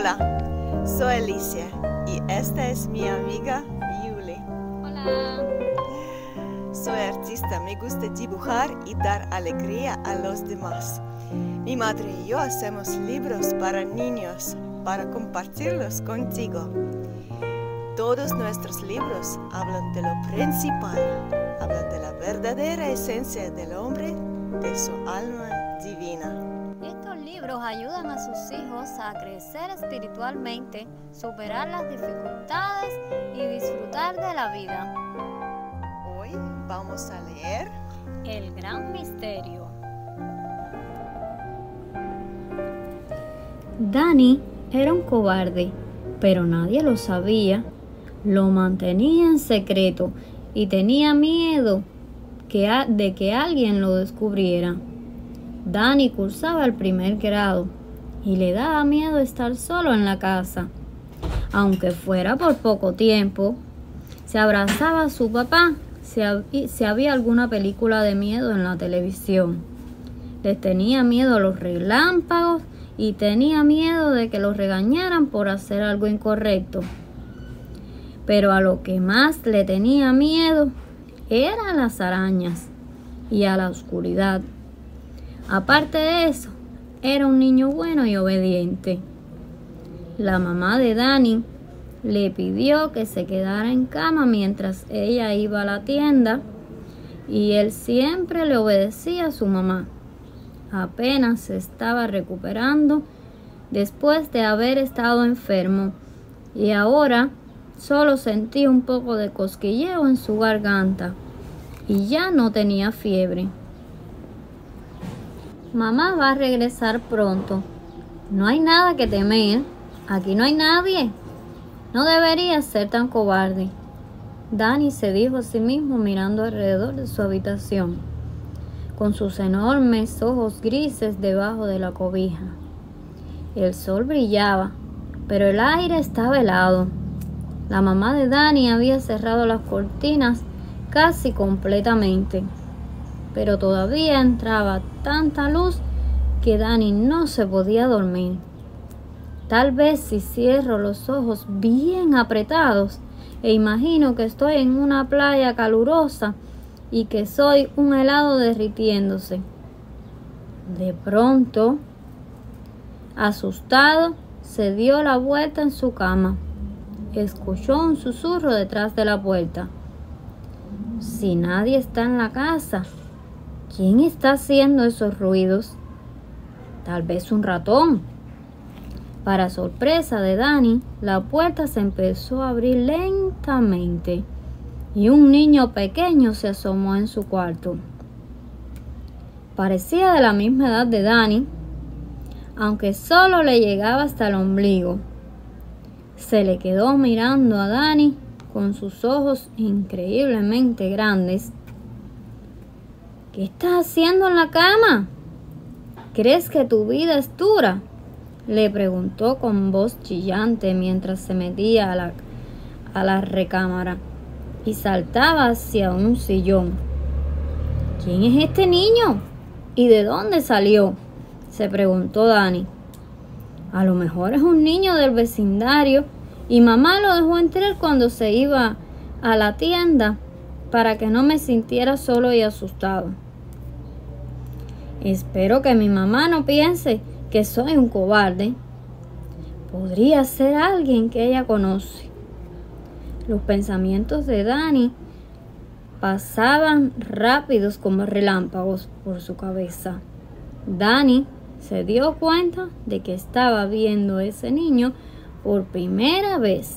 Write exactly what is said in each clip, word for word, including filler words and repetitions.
Hola, soy Alicia y esta es mi amiga Yuli. Hola. Soy artista, me gusta dibujar y dar alegría a los demás. Mi madre y yo hacemos libros para niños para compartirlos contigo. Todos nuestros libros hablan de lo principal, hablan de la verdadera esencia del hombre, de su alma divina. Estos libros ayudan a sus hijos a crecer espiritualmente, superar las dificultades y disfrutar de la vida. Hoy vamos a leer El Gran Misterio. Dani era un cobarde, pero nadie lo sabía. Lo mantenía en secreto y tenía miedo que a, de que alguien lo descubriera. Dani cursaba el primer grado y le daba miedo estar solo en la casa. Aunque fuera por poco tiempo, se abrazaba a su papá si, hab, si había alguna película de miedo en la televisión. Les tenía miedo a los relámpagos y tenía miedo de que los regañaran por hacer algo incorrecto. Pero a lo que más le tenía miedo era a las arañas y a la oscuridad. Aparte de eso, era un niño bueno y obediente. La mamá de Dani le pidió que se quedara en cama mientras ella iba a la tienda y él siempre le obedecía a su mamá. Apenas se estaba recuperando después de haber estado enfermo y ahora solo sentía un poco de cosquilleo en su garganta y ya no tenía fiebre. Mamá va a regresar pronto. No hay nada que temer. Aquí no hay nadie. No deberías ser tan cobarde. Dani se dijo a sí mismo mirando alrededor de su habitación, con sus enormes ojos grises debajo de la cobija. El sol brillaba, pero el aire estaba helado. La mamá de Dani había cerrado las cortinas casi completamente, pero todavía entraba tanta luz que Dani no se podía dormir. Tal vez si cierro los ojos bien apretados e imagino que estoy en una playa calurosa y que soy un helado derritiéndose. De pronto, asustado, se dio la vuelta en su cama. Escuchó un susurro detrás de la puerta. Si nadie está en la casa, ¿quién está haciendo esos ruidos? Tal vez un ratón. Para sorpresa de Dani, la puerta se empezó a abrir lentamente y un niño pequeño se asomó en su cuarto. Parecía de la misma edad de Dani, aunque solo le llegaba hasta el ombligo. Se le quedó mirando a Dani con sus ojos increíblemente grandes. ¿Qué estás haciendo en la cama? ¿Crees que tu vida es dura?, le preguntó con voz chillante mientras se metía a la, a la recámara y saltaba hacia un sillón. ¿Quién es este niño? ¿Y de dónde salió?, se preguntó Dani. A lo mejor es un niño del vecindario y mamá lo dejó entrar cuando se iba a la tienda para que no me sintiera solo y asustado. Espero que mi mamá no piense que soy un cobarde. Podría ser alguien que ella conoce. Los pensamientos de Dani pasaban rápidos como relámpagos por su cabeza. Dani se dio cuenta de que estaba viendo a ese niño por primera vez.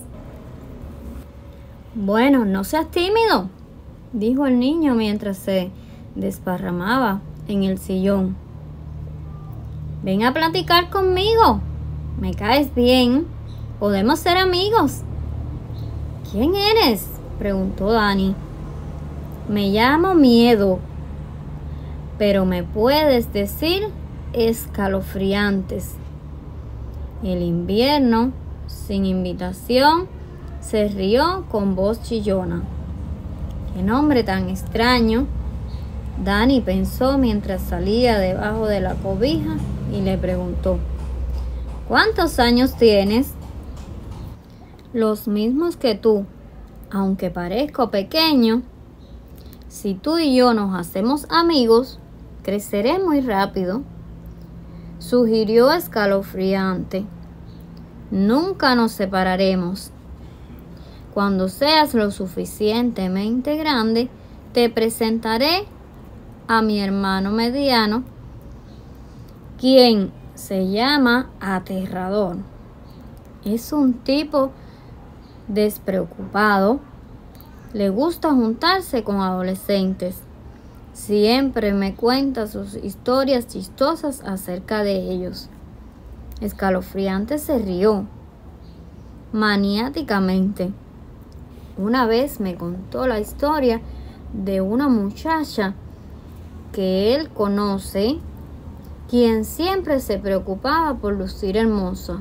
Bueno, no seas tímido, dijo el niño mientras se desparramaba en el sillón. Ven a platicar conmigo. Me caes bien. Podemos ser amigos. ¿Quién eres?, preguntó Dani. Me llamo Miedo, pero me puedes decir Escalofriantes. El invierno, sin invitación, se rió con voz chillona. ¿Qué nombre tan extraño?, Dani pensó mientras salía debajo de la cobija y le preguntó. ¿Cuántos años tienes? Los mismos que tú, aunque parezco pequeño. Si tú y yo nos hacemos amigos, creceré muy rápido, sugirió escalofriante. Nunca nos separaremos. Cuando seas lo suficientemente grande, te presentaré a mi hermano mediano, quien se llama Aterrador. Es un tipo despreocupado. Le gusta juntarse con adolescentes. Siempre me cuenta sus historias chistosas acerca de ellos. Escalofriante se rió maniáticamente. Una vez me contó la historia de una muchacha que él conoce, quien siempre se preocupaba por lucir hermosa.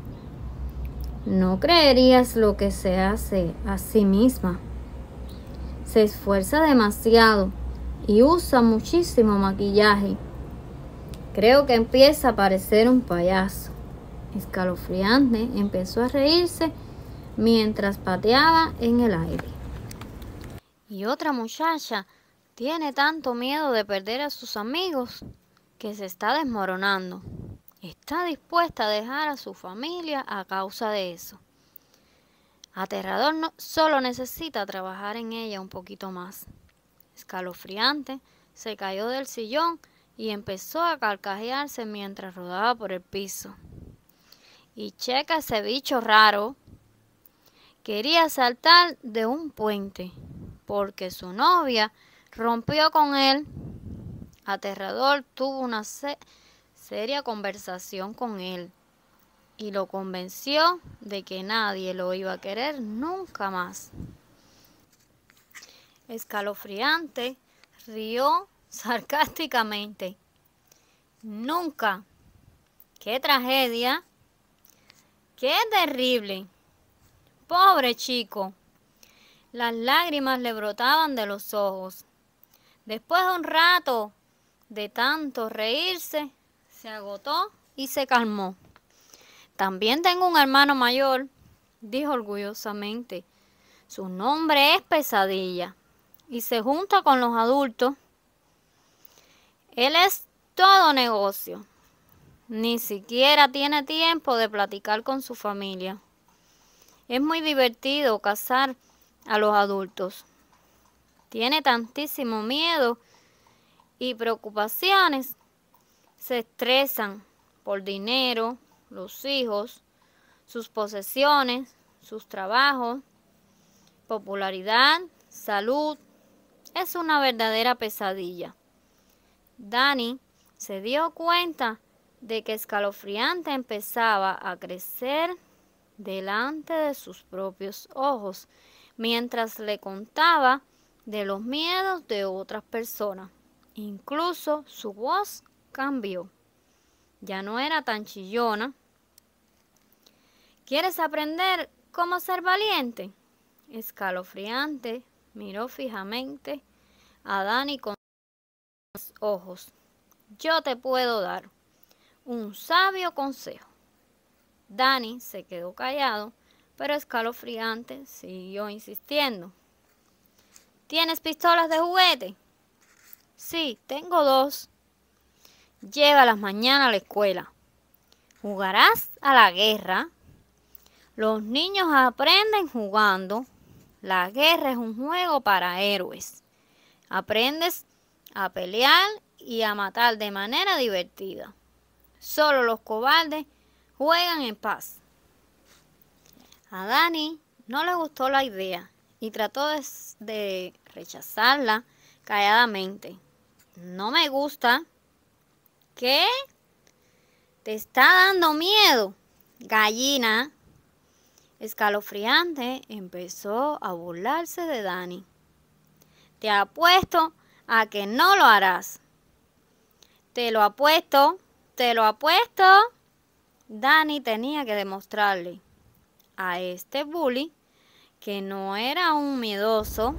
No creerías lo que se hace a sí misma. Se esfuerza demasiado y usa muchísimo maquillaje. Creo que empieza a parecer un payaso. Escalofriante empezó a reírse mientras pateaba en el aire. Y otra muchacha tiene tanto miedo de perder a sus amigos que se está desmoronando. Está dispuesta a dejar a su familia a causa de eso. Aterrador no, solo necesita trabajar en ella un poquito más. Escalofriante se cayó del sillón y empezó a carcajearse mientras rodaba por el piso. Y checa ese bicho raro. Quería saltar de un puente porque su novia rompió con él. Aterrador tuvo una se seria conversación con él y lo convenció de que nadie lo iba a querer nunca más. Escalofriante rió sarcásticamente. Nunca. ¡Qué tragedia! ¡Qué terrible! Pobre chico. Las lágrimas le brotaban de los ojos. Después de un rato de tanto reírse, se agotó y se calmó. También tengo un hermano mayor, dijo orgullosamente. Su nombre es Pesadilla y se junta con los adultos. Él es todo negocio. Ni siquiera tiene tiempo de platicar con su familia. Es muy divertido cazar a los adultos. Tiene tantísimo miedo y preocupaciones. Se estresan por dinero, los hijos, sus posesiones, sus trabajos, popularidad, salud. Es una verdadera pesadilla. Dani se dio cuenta de que Escalofriante empezaba a crecer delante de sus propios ojos, mientras le contaba de los miedos de otras personas. Incluso su voz cambió. Ya no era tan chillona. ¿Quieres aprender cómo ser valiente? Escalofriante miró fijamente a Dani con los ojos. Yo te puedo dar un sabio consejo. Dani se quedó callado, pero Escalofriante siguió insistiendo. ¿Tienes pistolas de juguete? Sí, tengo dos. Llévalas mañana a la escuela. ¿Jugarás a la guerra? Los niños aprenden jugando. La guerra es un juego para héroes. Aprendes a pelear y a matar de manera divertida. Solo los cobardes juegan en paz. A Dani no le gustó la idea y trató de, de rechazarla calladamente. No me gusta. ¿Qué? ¿Te está dando miedo, gallina? Escalofriante empezó a burlarse de Dani. Te apuesto a que no lo harás. Te lo apuesto, te lo apuesto. Dani tenía que demostrarle a este bully que no era un miedoso.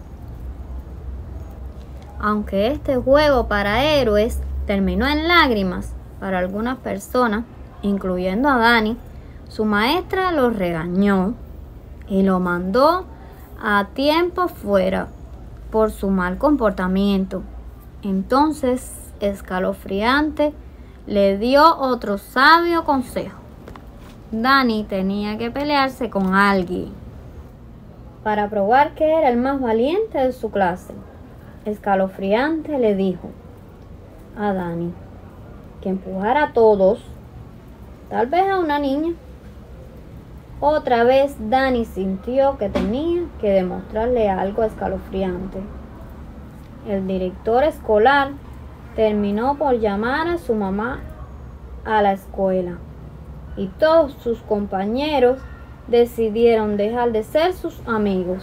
Aunque este juego para héroes terminó en lágrimas para algunas personas, incluyendo a Dani, su maestra lo regañó y lo mandó a tiempo fuera por su mal comportamiento. Entonces, Escalofriante le dio otro sabio consejo. Dani tenía que pelearse con alguien para probar que era el más valiente de su clase. Escalofriante le dijo a Dani que empujara a todos, tal vez a una niña. Otra vez Dani sintió que tenía que demostrarle algo a Escalofriante. El director escolar terminó por llamar a su mamá a la escuela y todos sus compañeros decidieron dejar de ser sus amigos.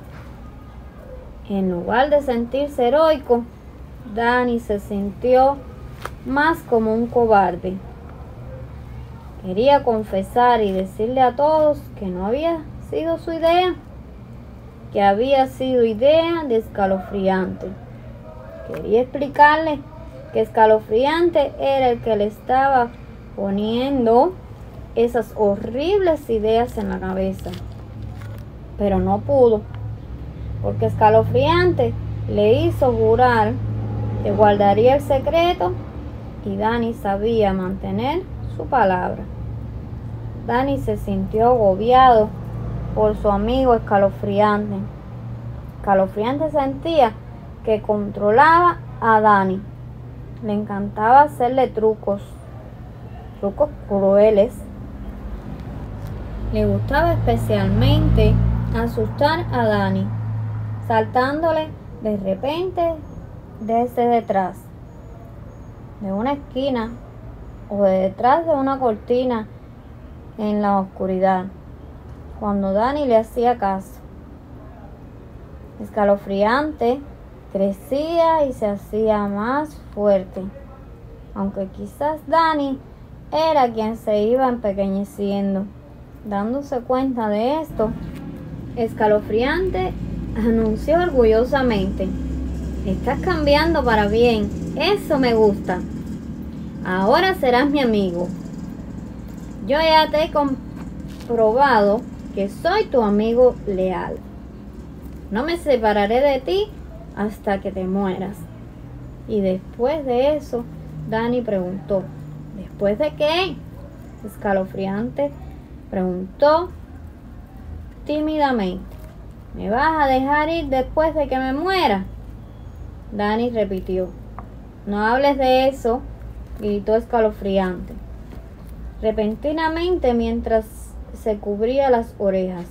En lugar de sentirse heroico, Dani se sintió más como un cobarde. Quería confesar y decirle a todos que no había sido su idea, que había sido idea de Escalofriante. Quería explicarle que Escalofriante era el que le estaba poniendo esas horribles ideas en la cabeza. Pero no pudo, porque Escalofriante le hizo jurar que guardaría el secreto y Dani sabía mantener su palabra. Dani se sintió agobiado por su amigo Escalofriante. Escalofriante sentía que controlaba a Dani. Le encantaba hacerle trucos, trucos crueles. Le gustaba especialmente asustar a Dani, saltándole de repente desde detrás de una esquina o de detrás de una cortina en la oscuridad, cuando Dani le hacía caso. Escalofriante crecía y se hacía más fuerte, aunque quizás Dani era quien se iba empequeñeciendo. Dándose cuenta de esto, Escalofriante anunció orgullosamente: «Estás cambiando para bien, eso me gusta. Ahora serás mi amigo. Yo ya te he comprobado que soy tu amigo leal. No me separaré de ti hasta que te mueras». Y después de eso, Dani preguntó: ¿después de qué? Escalofriante preguntó tímidamente: ¿me vas a dejar ir después de que me muera? Dani repitió: «No hables de eso», gritó Escalofriante repentinamente mientras se cubría las orejas.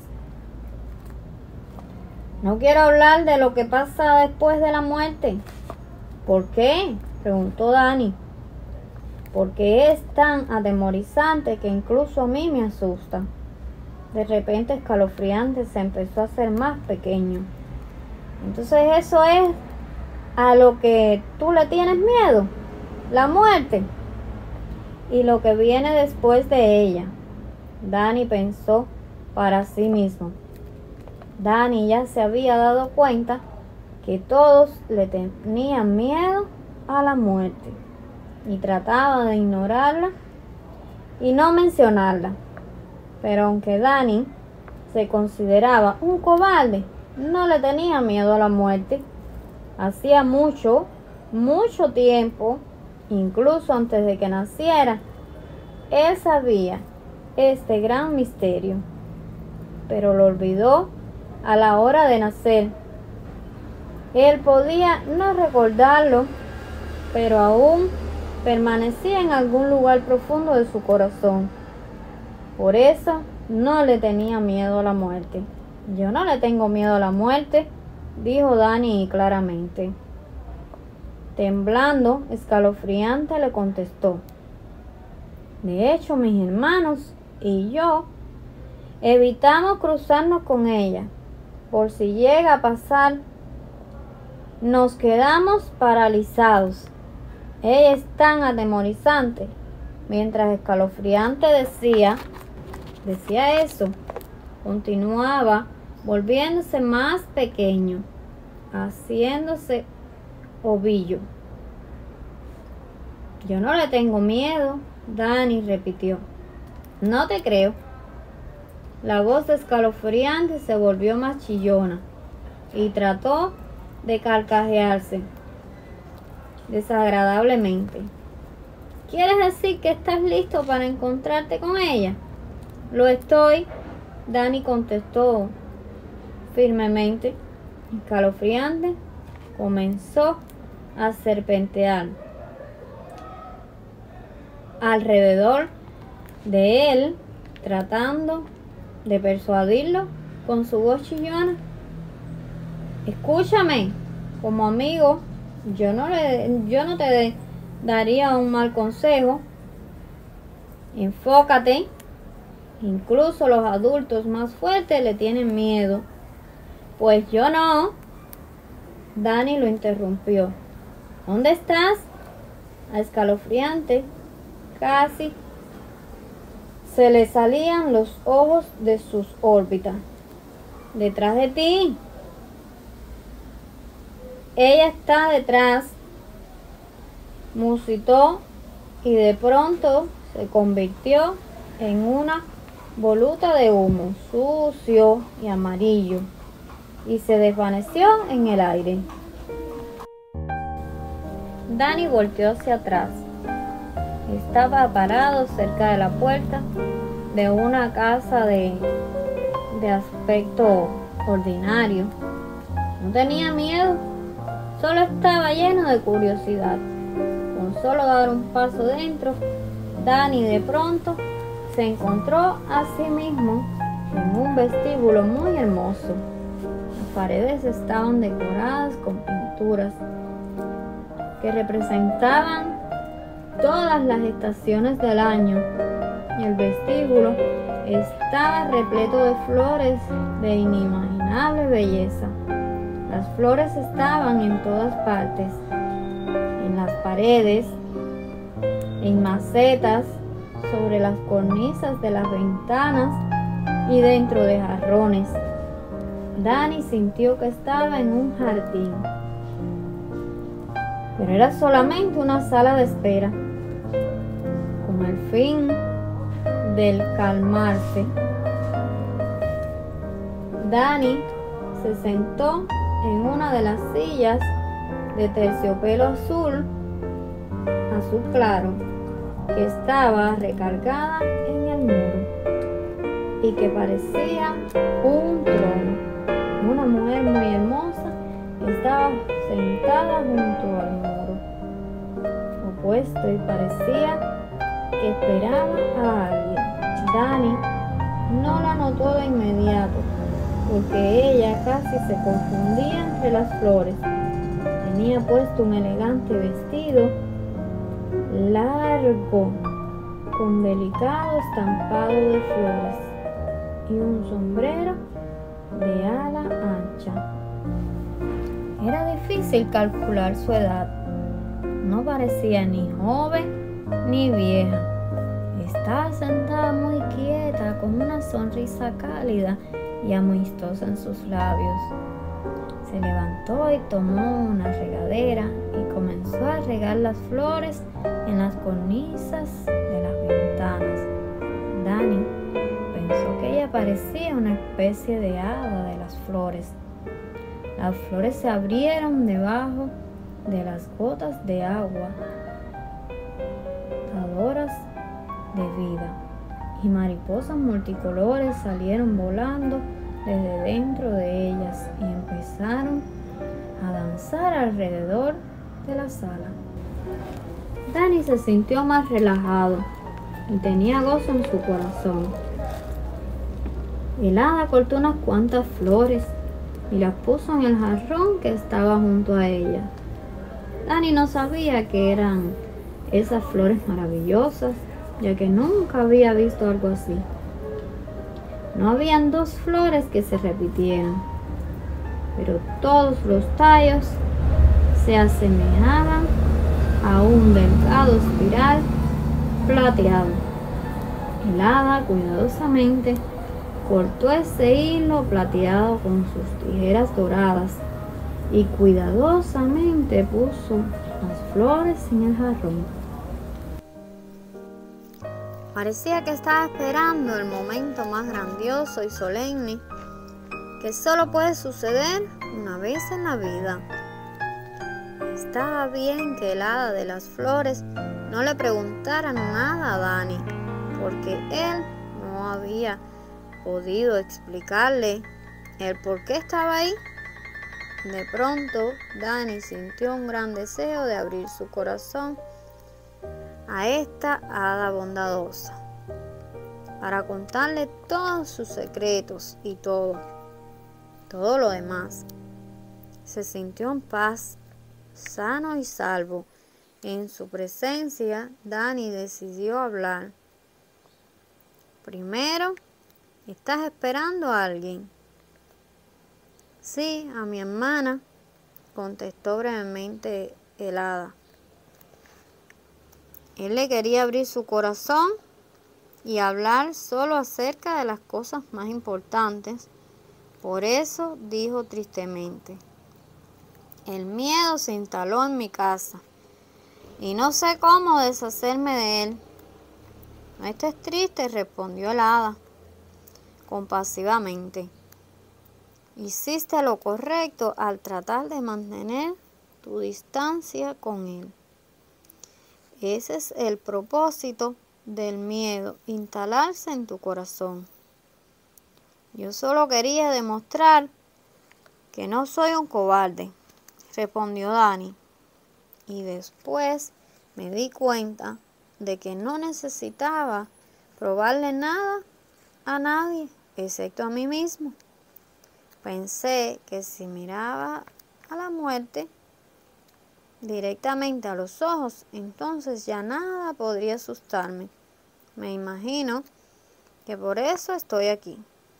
«No quiero hablar de lo que pasa después de la muerte». «¿Por qué?», preguntó Dani. «Porque es tan atemorizante que incluso a mí me asusta». De repente Escalofriante se empezó a hacer más pequeño. «Entonces eso es a lo que tú le tienes miedo, la muerte y lo que viene después de ella». Dani pensó para sí mismo. Dani ya se había dado cuenta que todos le tenían miedo a la muerte y trataba de ignorarla y no mencionarla. Pero aunque Dani se consideraba un cobarde, no le tenía miedo a la muerte. Hacía mucho, mucho tiempo, incluso antes de que naciera, él sabía este gran misterio, pero lo olvidó a la hora de nacer. Él podía no recordarlo, pero aún permanecía en algún lugar profundo de su corazón. Por eso no le tenía miedo a la muerte. «Yo no le tengo miedo a la muerte», dijo Dani claramente. Temblando, Escalofriante le contestó: «De hecho, mis hermanos y yo evitamos cruzarnos con ella. Por si llega a pasar, nos quedamos paralizados. Ella es tan atemorizante». Mientras Escalofriante decía, decía eso, continuaba volviéndose más pequeño, haciéndose ovillo. «Yo no le tengo miedo», Dani repitió: no te creo. La voz escalofriante se volvió más chillona y trató de carcajearse desagradablemente. ¿Quieres decir que estás listo para encontrarte con ella? Lo estoy, Dani contestó firmemente. Escalofriante comenzó a serpentear alrededor de él, tratando de persuadirlo con su voz chillona. Escúchame, como amigo, yo no, le, yo no te daría un mal consejo. Enfócate. Incluso los adultos más fuertes le tienen miedo. Pues yo no. Dani lo interrumpió. ¿Dónde estás? A Escalofriante casi se le salían los ojos de sus órbitas. Detrás de ti. Ella está detrás, musitó, y de pronto se convirtió en una voluta de humo sucio y amarillo y se desvaneció en el aire. Dani volteó hacia atrás. Estaba parado cerca de la puerta de una casa de, de aspecto ordinario. No tenía miedo, solo estaba lleno de curiosidad. Con solo dar un paso dentro, Dani de pronto se encontró a sí mismo en un vestíbulo muy hermoso. Las paredes estaban decoradas con pinturas que representaban todas las estaciones del año, y el vestíbulo estaba repleto de flores de inimaginable belleza. Las flores estaban en todas partes, en las paredes, en macetas, sobre las cornisas de las ventanas y dentro de jarrones. Dani sintió que estaba en un jardín, pero era solamente una sala de espera. Con el fin del calmarse, Dani se sentó en una de las sillas de terciopelo azul, azul claro, que estaba recargada en el muro y que parecía un trono. Una mujer muy hermosa estaba sentada junto al muro opuesto y parecía que esperaba a alguien. Dani no la notó de inmediato, porque ella casi se confundía entre las flores. Tenía puesto un elegante vestido largo con delicado estampado de flores y un sombrero de ala ancha. Era difícil calcular su edad. No parecía ni joven ni vieja. Estaba sentada muy quieta, con una sonrisa cálida y amistosa en sus labios. Se levantó y tomó una regadera y comenzó a regar las flores en las cornisas de las ventanas. Dani pensó que ella parecía una especie de hada de las flores. Las flores se abrieron debajo de las gotas de agua, dadoras de vida, y mariposas multicolores salieron volando desde dentro de ellas y empezaron a danzar alrededor de la sala. Dani se sintió más relajado y tenía gozo en su corazón. El hada cortó unas cuantas flores y las puso en el jarrón que estaba junto a ella. Dani no sabía que eran esas flores maravillosas, ya que nunca había visto algo así. No habían dos flores que se repitieran, pero todos los tallos se asemejaban a un delgado espiral plateado. El hada cuidadosamente cortó ese hilo plateado con sus tijeras doradas y cuidadosamente puso las flores en el jarrón. Parecía que estaba esperando el momento más grandioso y solemne que solo puede suceder una vez en la vida. Estaba bien que el hada de las flores no le preguntara nada a Dani, porque él no había podido explicarle el por qué estaba ahí. De pronto, Dani sintió un gran deseo de abrir su corazón a esta hada bondadosa, para contarle todos sus secretos y todo, todo lo demás. Se sintió en paz, sano y salvo. En su presencia, Dani decidió hablar. Primero, ¿estás esperando a alguien? Sí, a mi hermana, contestó brevemente el hada. Él le quería abrir su corazón y hablar solo acerca de las cosas más importantes. Por eso dijo tristemente: el miedo se instaló en mi casa y no sé cómo deshacerme de él. No estés triste, respondió el hada compasivamente. Hiciste lo correcto al tratar de mantener tu distancia con él. Ese es el propósito del miedo, instalarse en tu corazón. Yo solo quería demostrar que no soy un cobarde, respondió Dani. Y después me di cuenta de que no necesitaba probarle nada a nadie, excepto a mí mismo. Pensé que si miraba a la muerte directamente a los ojos, entonces ya nada podría asustarme. Me imagino que por eso estoy aquí.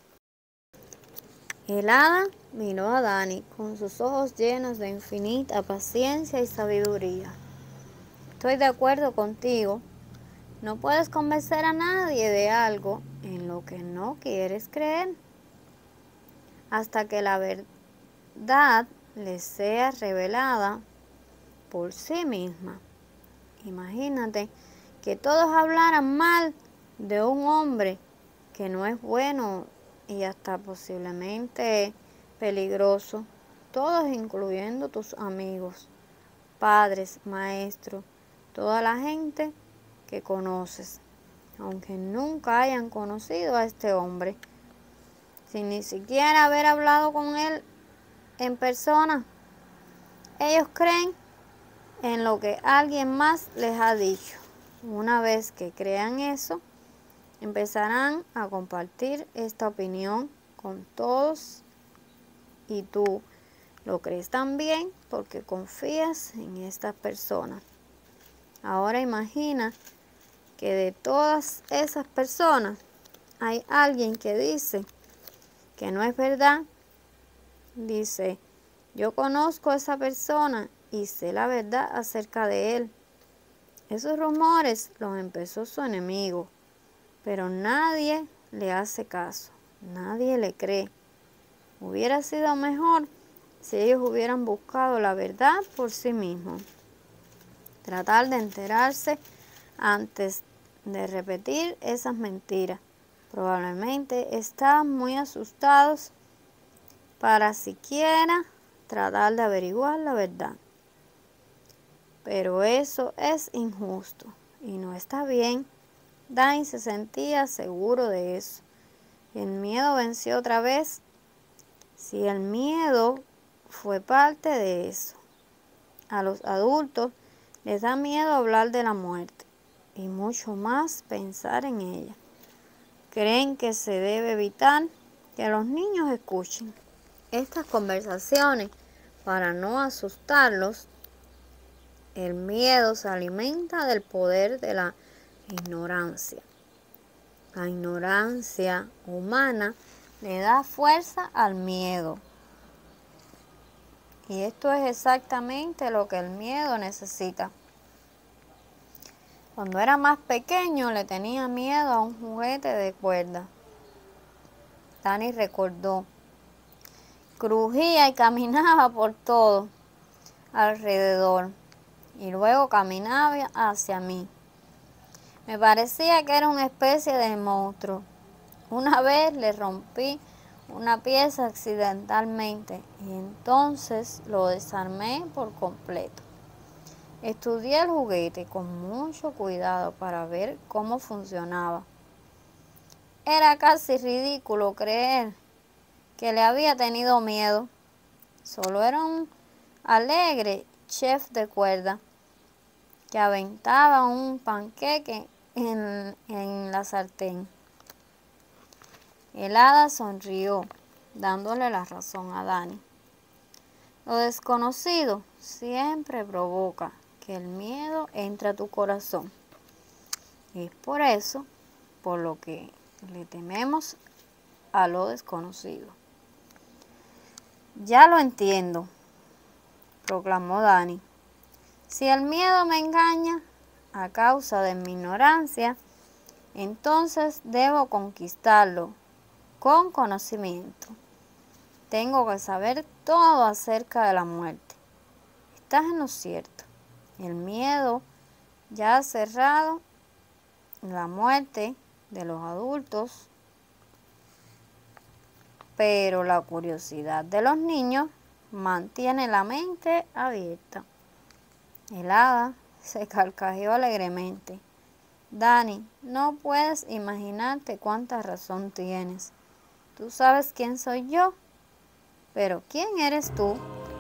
El hada miró a Dani con sus ojos llenos de infinita paciencia y sabiduría. Estoy de acuerdo contigo. No puedes convencer a nadie de algo en lo que no quieres creer, hasta que la verdad les sea revelada por sí misma. Imagínate que todos hablaran mal de un hombre que no es bueno y hasta posiblemente peligroso, todos incluyendo tus amigos, padres, maestros, toda la gente que conoces, aunque nunca hayan conocido a este hombre, sin ni siquiera haber hablado con él en persona. Ellos creen en lo que alguien más les ha dicho. Una vez que crean eso, empezarán a compartir esta opinión con todos y tú lo crees también porque confías en estas personas. Ahora imagina que de todas esas personas hay alguien que dice que no es verdad. Dice: yo conozco a esa persona y sé la verdad acerca de él. Esos rumores los empezó su enemigo, pero nadie le hace caso, nadie le cree. Hubiera sido mejor si ellos hubieran buscado la verdad por sí mismos. Tratar de enterarse antes de repetir esas mentiras. Probablemente estaban muy asustados para siquiera tratar de averiguar la verdad. Pero eso es injusto y no está bien. Dani se sentía seguro de eso. Y el miedo venció otra vez. Si el miedo fue parte de eso. A los adultos les da miedo hablar de la muerte y mucho más pensar en ella. Creen que se debe evitar que los niños escuchen estas conversaciones para no asustarlos. El miedo se alimenta del poder de la ignorancia. La ignorancia humana le da fuerza al miedo. Y esto es exactamente lo que el miedo necesita. Cuando era más pequeño le tenía miedo a un juguete de cuerda. Dani recordó. Crujía y caminaba por todo alrededor y luego caminaba hacia mí. Me parecía que era una especie de monstruo. Una vez le rompí una pieza accidentalmente y entonces lo desarmé por completo. Estudié el juguete con mucho cuidado para ver cómo funcionaba. Era casi ridículo creer que le había tenido miedo. Solo era un alegre chef de cuerda que aventaba un panqueque en, en la sartén. El hada sonrió, dándole la razón a Dani. Lo desconocido siempre provoca que el miedo entre a tu corazón. Es por eso por lo que le tememos a lo desconocido. Ya lo entiendo, proclamó Dani. Si el miedo me engaña a causa de mi ignorancia, entonces debo conquistarlo con conocimiento. Tengo que saber todo acerca de la muerte. Estás en lo cierto. El miedo ya ha cerrado la muerte de los adultos, pero la curiosidad de los niños mantiene la mente abierta. El hada se carcajeó alegremente. Dani, no puedes imaginarte cuánta razón tienes. Tú sabes quién soy yo, pero ¿quién eres tú?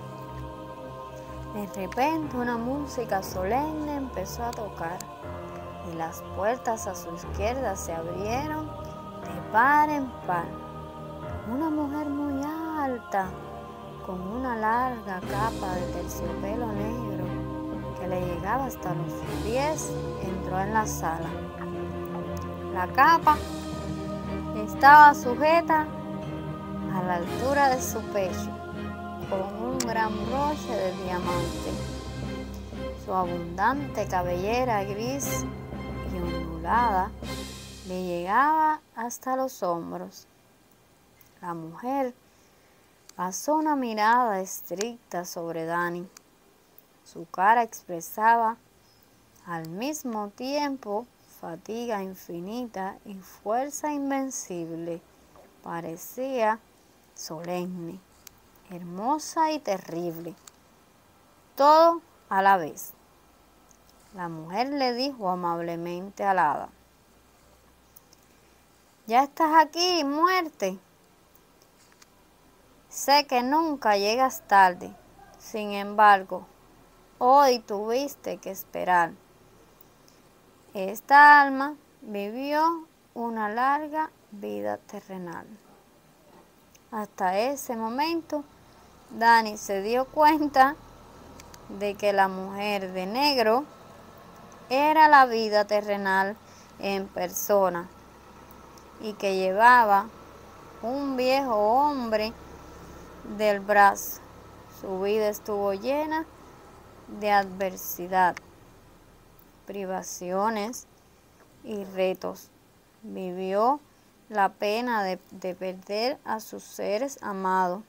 De repente una música solemne empezó a tocar y las puertas a su izquierda se abrieron de par en par. Una mujer muy alta, con una larga capa de terciopelo negro que le llegaba hasta los pies, entró en la sala. La capa estaba sujeta a la altura de su pecho con un gran broche de diamante. Su abundante cabellera gris y ondulada le llegaba hasta los hombros. La mujer pasó una mirada estricta sobre Dani. Su cara expresaba al mismo tiempo fatiga infinita y fuerza invencible. Parecía solemne, hermosa y terrible, todo a la vez. La mujer le dijo amablemente al hada: ¿Ya estás aquí, muerte? Sé que nunca llegas tarde, sin embargo, hoy tuviste que esperar. Esta alma vivió una larga vida terrenal. Hasta ese momento, Dani se dio cuenta de que la mujer de negro era la vida terrenal en persona y que llevaba un viejo hombre del brazo. Su vida estuvo llena de adversidad, privaciones y retos. Vivió la pena de, de perder a sus seres amados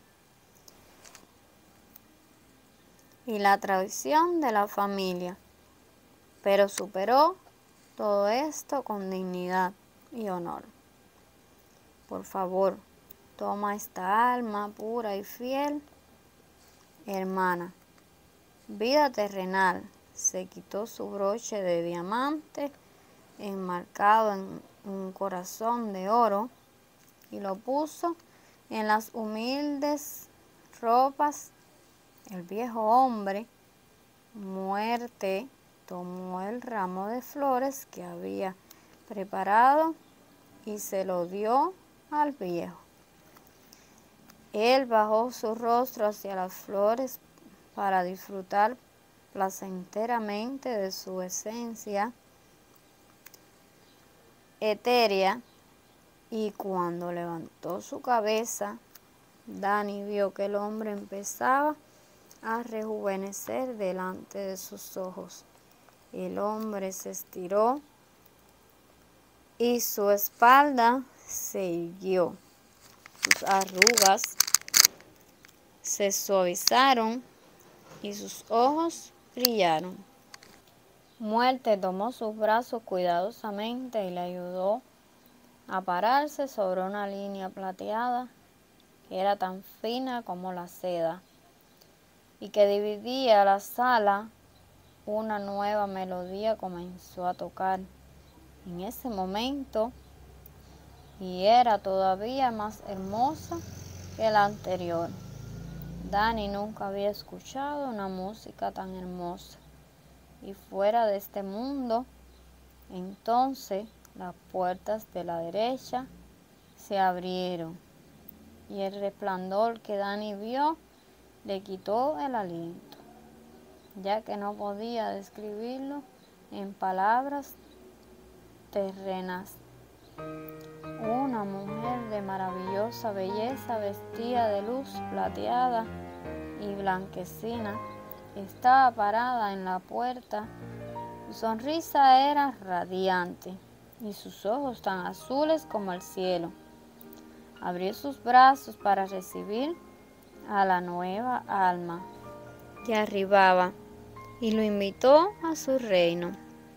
y la traición de la familia, pero superó todo esto con dignidad y honor. Por favor, toma esta alma pura y fiel, hermana. Vida terrenal, se quitó su broche de diamante enmarcado en un corazón de oro y lo puso en las humildes ropas. El viejo hombre, muerte, tomó el ramo de flores que había preparado y se lo dio al viejo. Él bajó su rostro hacia las flores para disfrutar placenteramente de su esencia etérea, y cuando levantó su cabeza, Dani vio que el hombre empezaba a rejuvenecer delante de sus ojos. El hombre se estiró y su espalda se irguió. Sus arrugas se suavizaron y sus ojos brillaron. Muerte tomó sus brazos cuidadosamente y le ayudó a pararse sobre una línea plateada que era tan fina como la seda y que dividía la sala. Una nueva melodía comenzó a tocar en ese momento y era todavía más hermosa que la anterior. Dani nunca había escuchado una música tan hermosa y fuera de este mundo. Entonces las puertas de la derecha se abrieron y el resplandor que Dani vio le quitó el aliento, ya que no podía describirlo en palabras terrenas. Una mujer de maravillosa belleza, vestida de luz plateada y blanquecina, estaba parada en la puerta. Su sonrisa era radiante y sus ojos tan azules como el cielo. Abrió sus brazos para recibir a la nueva alma que arribaba y lo invitó a su reino.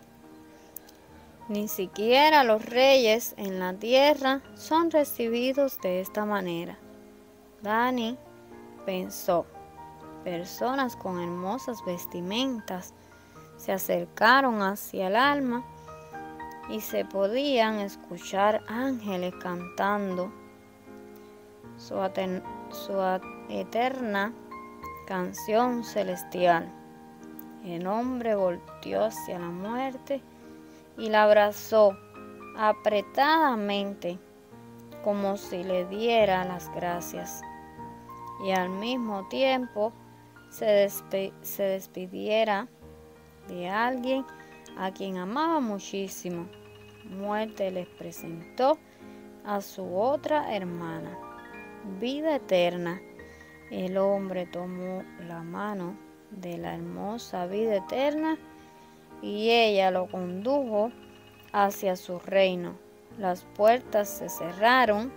Ni siquiera los reyes en la tierra son recibidos de esta manera. Dani pensó. Personas con hermosas vestimentas se acercaron hacia el alma y se podían escuchar ángeles cantando su, su eterna canción celestial. El hombre volteó hacia la muerte y la abrazó apretadamente, como si le diera las gracias, y al mismo tiempo se, despe se despidiera de alguien a quien amaba muchísimo. Muerte les presentó a su otra hermana, Vida Eterna. El hombre tomó la mano de la hermosa Vida Eterna y ella lo condujo hacia su reino. Las puertas se cerraron.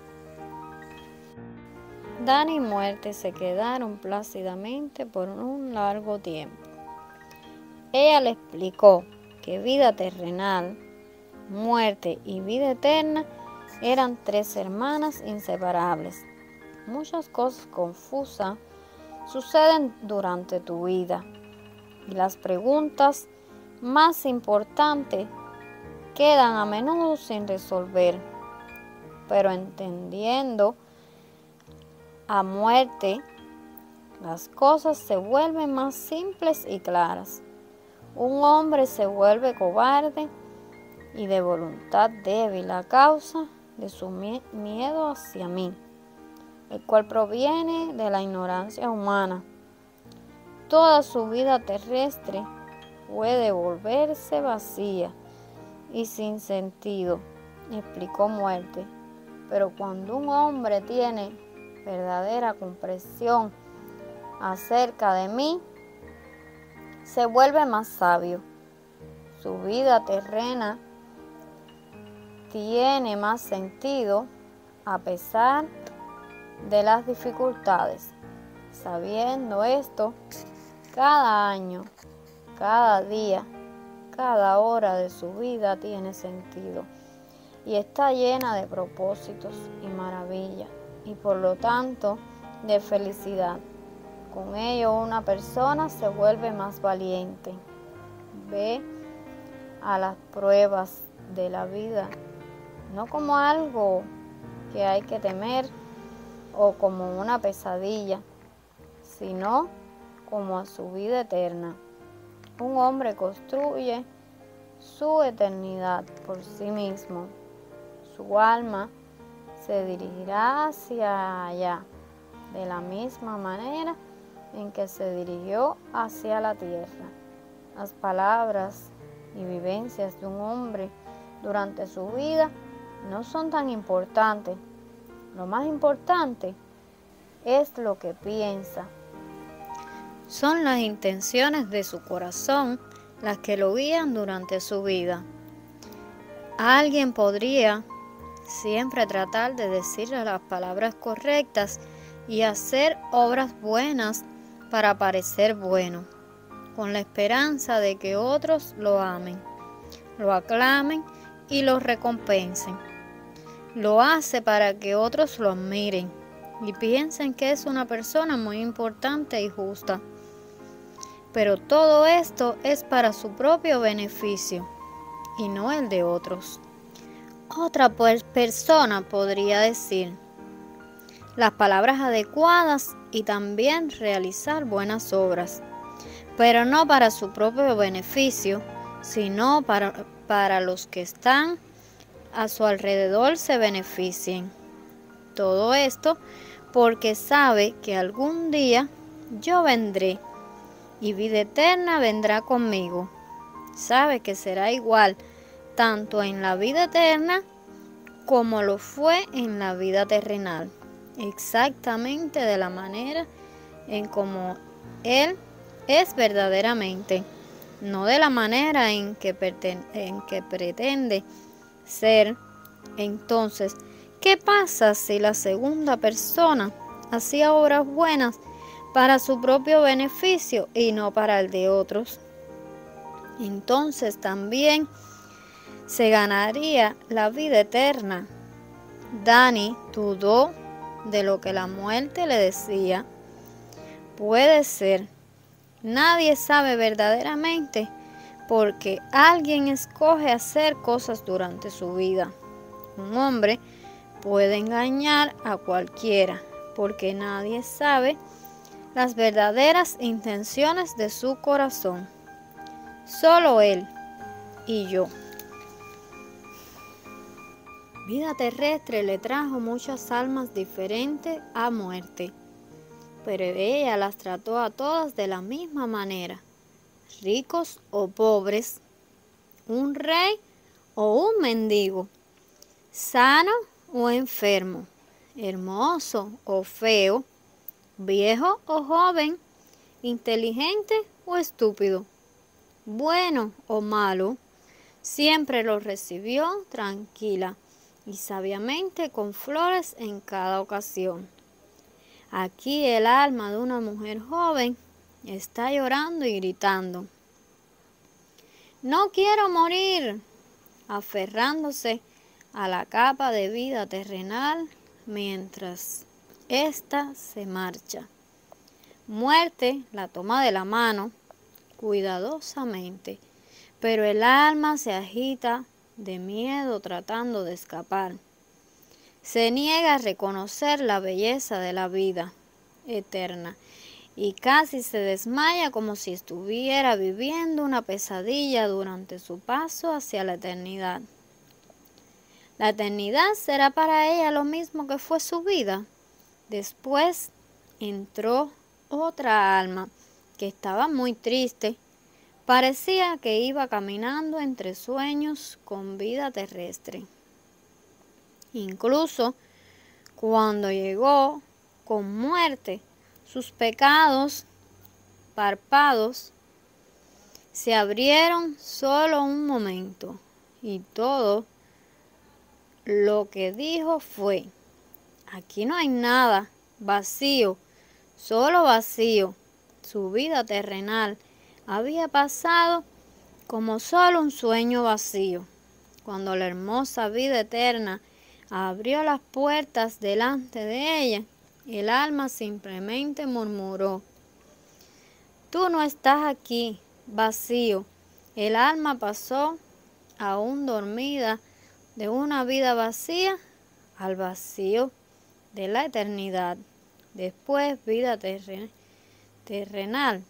Dani y Muerte se quedaron plácidamente por un largo tiempo. Ella le explicó que vida terrenal, muerte y vida eterna eran tres hermanas inseparables. Muchas cosas confusas suceden durante tu vida y las preguntas más importantes quedan a menudo sin resolver, pero entendiendo a Muerte, las cosas se vuelven más simples y claras. Un hombre se vuelve cobarde y de voluntad débil a causa de su miedo hacia mí, el cual proviene de la ignorancia humana. Toda su vida terrestre puede volverse vacía y sin sentido, explicó Muerte. Pero cuando un hombre tiene verdadera comprensión acerca de mí, se vuelve más sabio. Su vida terrena tiene más sentido a pesar de las dificultades. Sabiendo esto, cada año, cada día, cada hora de su vida tiene sentido y está llena de propósitos y maravillas y por lo tanto de felicidad. Con ello una persona se vuelve más valiente. Ve a las pruebas de la vida no como algo que hay que temer o como una pesadilla, sino como a su vida eterna. Un hombre construye su eternidad por sí mismo. Su alma se dirigirá hacia allá de la misma manera en que se dirigió hacia la tierra. Las palabras y vivencias de un hombre durante su vida no son tan importantes. Lo más importante es lo que piensa. Son las intenciones de su corazón las que lo guían durante su vida. Alguien podría siempre tratar de decirle las palabras correctas y hacer obras buenas para parecer bueno. con la esperanza de que otros lo amen, lo aclamen y lo recompensen. Lo hace para que otros lo admiren y piensen que es una persona muy importante y justa. Pero todo esto es para su propio beneficio y no el de otros. Otra persona podría decir las palabras adecuadas y también realizar buenas obras, pero no para su propio beneficio, sino para, para los que están a su alrededor se beneficien. Todo esto porque sabe que algún día yo vendré y vida eterna vendrá conmigo. Sabe que será igual tanto en la vida eterna como lo fue en la vida terrenal, exactamente de la manera en como Él es verdaderamente, no de la manera en que, en que pretende ser. Entonces, ¿qué pasa si la segunda persona hacía obras buenas para su propio beneficio y no para el de otros? Entonces también se ganaría la vida eterna. Dani dudó de lo que la muerte le decía. Puede ser. Nadie sabe verdaderamente porque alguien escoge hacer cosas durante su vida. Un hombre puede engañar a cualquiera porque nadie sabe las verdaderas intenciones de su corazón. Solo él y yo. Vida terrestre le trajo muchas almas diferentes a muerte, pero ella las trató a todas de la misma manera, ricos o pobres, un rey o un mendigo, sano o enfermo, hermoso o feo, viejo o joven, inteligente o estúpido, bueno o malo, siempre lo recibió tranquila y sabiamente con flores en cada ocasión. Aquí el alma de una mujer joven está llorando y gritando: «No quiero morir», aferrándose a la capa de vida terrenal mientras ésta se marcha. Muerte la toma de la mano cuidadosamente, pero el alma se agita de miedo tratando de escapar. Se niega a reconocer la belleza de la vida eterna y casi se desmaya como si estuviera viviendo una pesadilla durante su paso hacia la eternidad. ¿La eternidad será para ella lo mismo que fue su vida? Después entró otra alma que estaba muy triste. Parecía que iba caminando entre sueños con vida terrestre. Incluso cuando llegó con muerte, sus pecados, párpados, se abrieron solo un momento y todo lo que dijo fue: «Aquí no hay nada, vacío, solo vacío». Su vida terrenal había pasado como solo un sueño vacío. Cuando la hermosa vida eterna abrió las puertas delante de ella, el alma simplemente murmuró: «Tú no estás aquí, vacío». El alma pasó aún dormida de una vida vacía al vacío de la eternidad. Después, vida terren- terrenal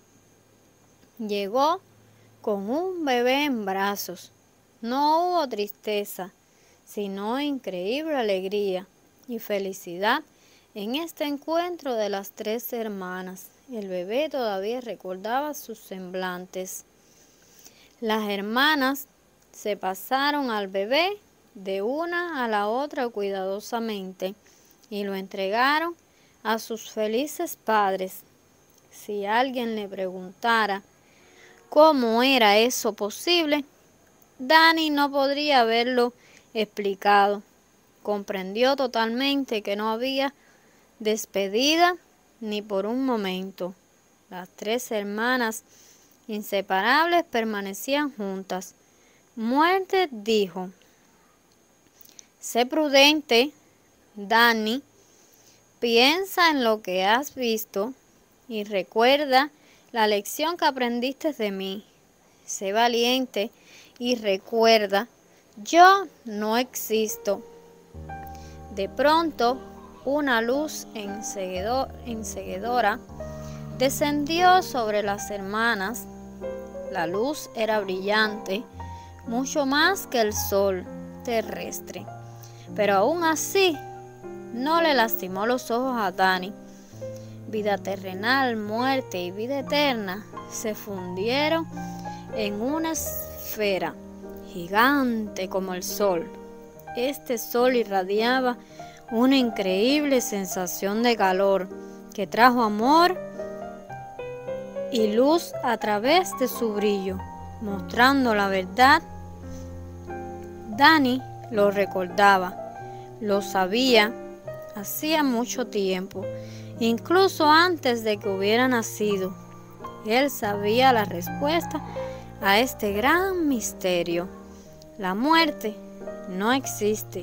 llegó con un bebé en brazos. No hubo tristeza, sino increíble alegría y felicidad en este encuentro de las tres hermanas. El bebé todavía recordaba sus semblantes. Las hermanas se pasaron al bebé de una a la otra cuidadosamente y lo entregaron a sus felices padres. Si alguien le preguntara cómo era eso posible, Dani no podría haberlo explicado. Comprendió totalmente que no había despedida ni por un momento. Las tres hermanas inseparables, permanecían juntas. Muerte dijo: sé prudente, Dani, piensa en lo que has visto y recuerda la lección que aprendiste de mí. Sé valiente y recuerda, yo no existo. De pronto, una luz enceguedora descendió sobre las hermanas. La luz era brillante, mucho más que el sol terrestre, pero aún así no le lastimó los ojos a Dani. Vida terrenal, muerte y vida eterna se fundieron en una esfera gigante como el sol. Este sol irradiaba una increíble sensación de calor que trajo amor y luz a través de su brillo, mostrando la verdad. Dani lo recordaba, lo sabía hacía mucho tiempo, incluso antes de que hubiera nacido. Él sabía la respuesta a este gran misterio. La muerte no existe.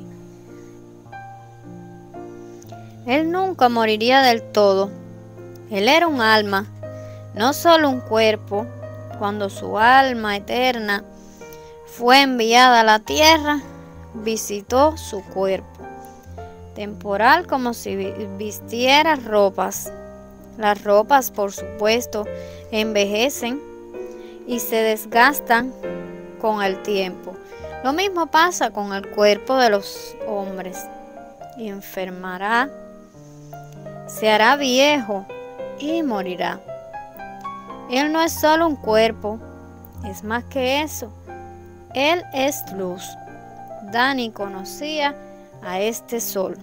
Él nunca moriría del todo. Él era un alma, no solo un cuerpo. Cuando su alma eterna fue enviada a la tierra, visitó su cuerpo temporal como si vistiera ropas. Las ropas, por supuesto, envejecen y se desgastan con el tiempo. Lo mismo pasa con el cuerpo de los hombres. Enfermará, se hará viejo y morirá. Él no es solo un cuerpo, es más que eso. Él es luz. Dani conocía a este sol.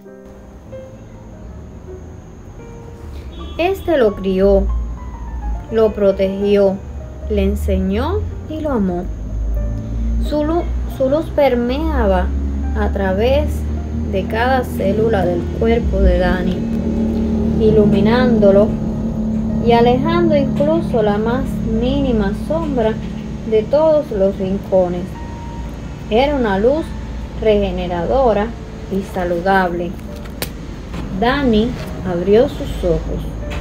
Este lo crió, lo protegió, le enseñó y lo amó. Su luz, su luz permeaba a través de cada célula del cuerpo de Dani, iluminándolo y alejando incluso la más mínima sombra de todos los rincones. Era una luz regeneradora y saludable. Dani abrió sus ojos.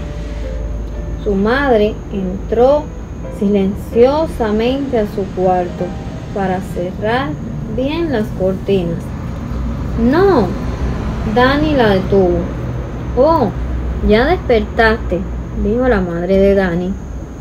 Su madre entró silenciosamente a su cuarto para cerrar bien las cortinas. ¡No! Dani la detuvo. «Oh, ya despertaste», dijo la madre de Dani.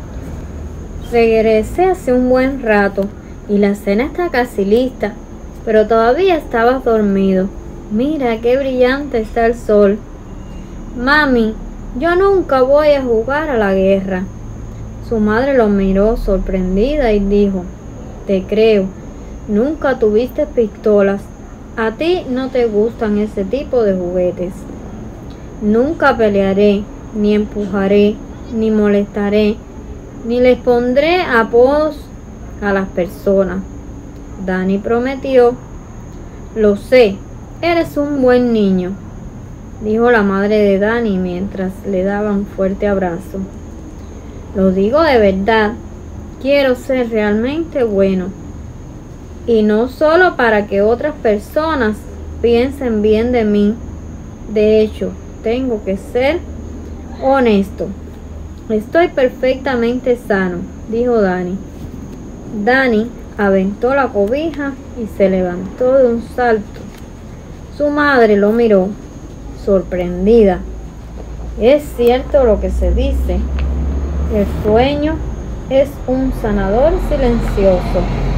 «Regresé hace un buen rato y la cena está casi lista, pero todavía estabas dormido. Mira qué brillante está el sol». «Mami, yo nunca voy a jugar a la guerra». Su madre lo miró sorprendida y dijo: «Te creo, nunca tuviste pistolas. A ti no te gustan ese tipo de juguetes». «Nunca pelearé, ni empujaré, ni molestaré, ni les pondré apodos a las personas», Dani prometió. «Lo sé, eres un buen niño», dijo la madre de Dani mientras le daba un fuerte abrazo. «Lo digo de verdad, quiero ser realmente bueno, y no solo para que otras personas piensen bien de mí. De hecho, tengo que ser honesto. Estoy perfectamente sano», dijo Dani. Dani aventó la cobija y se levantó de un salto. Su madre lo miró, sorprendida. «Es cierto lo que se dice. El sueño es un sanador silencioso».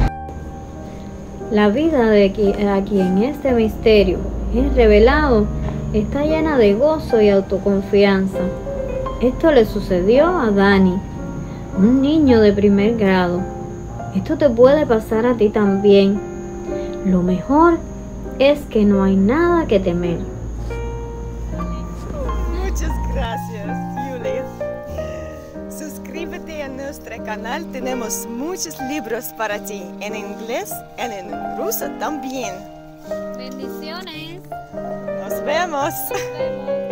La vida de a quien este misterio es revelado está llena de gozo y autoconfianza. Esto le sucedió a Dani, un niño de primer grado. Esto te puede pasar a ti también. Lo mejor es que no hay nada que temer. Muchas gracias, Julia. Suscríbete a nuestro canal. Tenemos muchos libros para ti, en inglés y en ruso también. Bendiciones. Nos vemos. Nos vemos.